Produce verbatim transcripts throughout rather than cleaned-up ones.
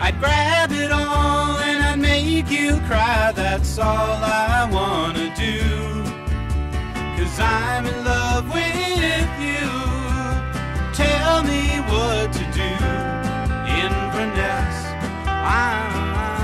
I'd grab it all and I'd make you cry. That's all I wanna do, 'cause I'm in love with you. Tell me what to do, Inverness. I'm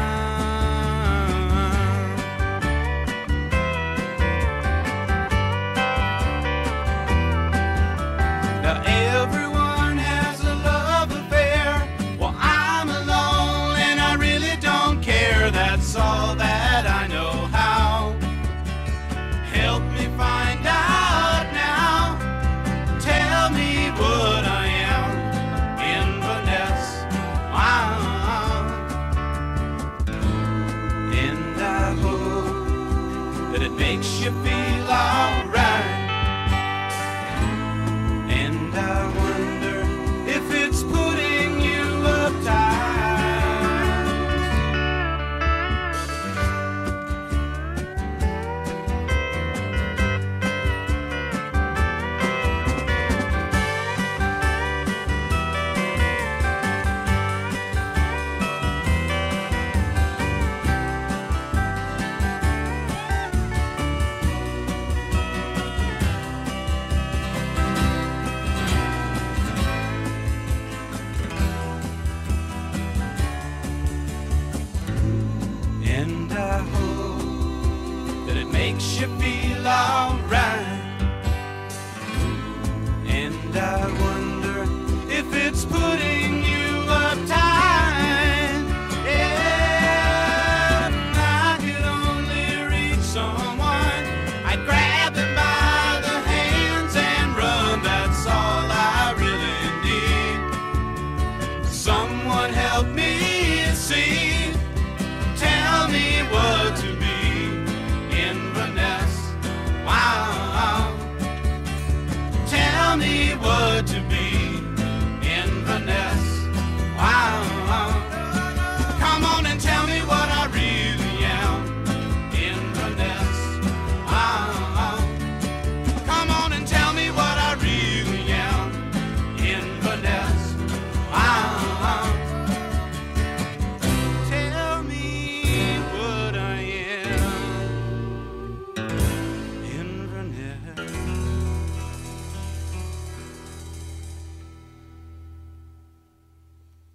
now everyone has a love affair. Well, I'm alone and I really don't care. That's all that I know how. Help me find out now. Tell me what I am, Inverness. I'm, and I hope that it makes you feel alright. And I wonder if it's putting you uptight. And I hope that it makes you feel alright.